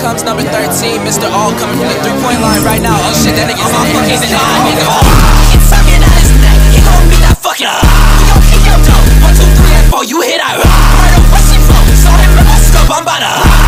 comes number 13, Mr. All coming from the 3-point line right now. Oh shit, that nigga's in it. He's talking out his neck, he gon' beat that fucking We gon' kick your dough, 1, 2, 3, and 4, you hit that murder, what's she for? Saw him in my scope, I'm about to